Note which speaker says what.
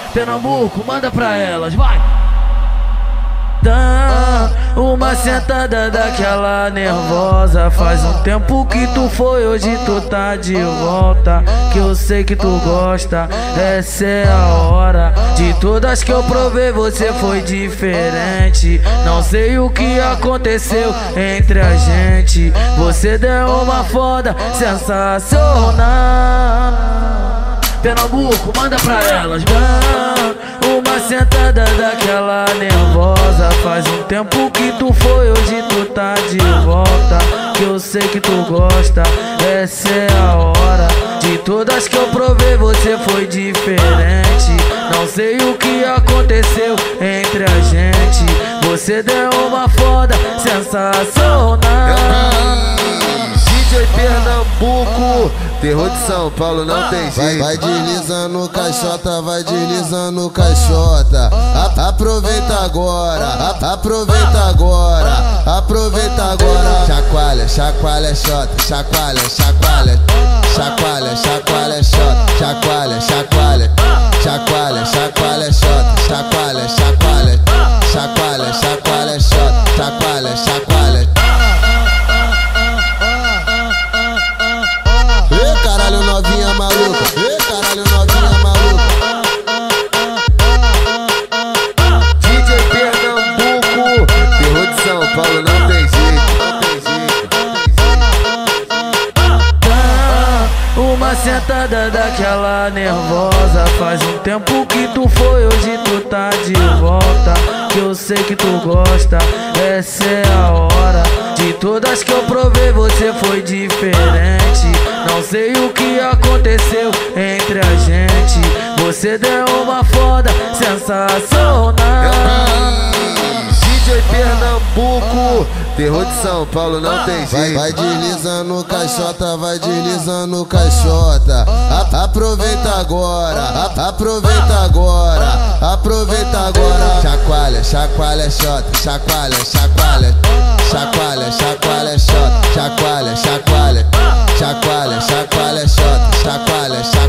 Speaker 1: Pernambuco, manda pra elas, vai! Dá uma sentada daquela nervosa. Faz um tempo que tu foi, hoje tu tá de volta. Que eu sei que tu gosta, essa é a hora. De todas que eu provei você foi diferente. Não sei o que aconteceu entre a gente. Você deu uma foda sensacional. Pernambuco, manda pra elas, uma sentada daquela nervosa. Faz um tempo que tu foi, hoje tu tá de volta. Que eu sei que tu gosta, essa é a hora. De todas que eu provei você foi diferente. Não sei o que aconteceu entre a gente. Você deu uma foda sensacional.
Speaker 2: DJ Pernambuco, terror de São Paulo, não tem jeito.
Speaker 3: Vai deslizando caixota, vai deslizando caixota. Aproveita agora, aproveita agora, aproveita agora. Chacoalha, chacoalha, xota, chacoalha, chacoalha, chacoalha, chacoalha, xota, chacoalha, chacoalha, chacoalha, chacoalha, xota, chacoalha, chacoalha, chacoalha, chacoalha, xota, chacoalha, chacoalha. Caralho, novinha maluca, caralho, novinha maluca.
Speaker 2: DJ Pernambuco, terror de São Paulo, não tem jeito, não tem jeito.
Speaker 1: Uma sentada daquela nervosa. Faz um tempo que tu foi, hoje tu tá de volta. Que eu sei que tu gosta, essa é a hora. De todas que eu provei você foi diferente. Não sei o que aconteceu entre a gente. Você deu uma foda sensacional.
Speaker 2: DJ Pernambuco, terror de São Paulo, não tem jeito.
Speaker 3: Vai deslizando caixota, vai deslizando caixota. Aproveita agora, aproveita agora, aproveita agora. Chacoalha, chacoalha, xota, chacoalha, chacoalha, chacoalha, chacoalha, xota, chacoalha, chacoalha, chacoalha, chacoalha, xota, chacoalha, chacoalha.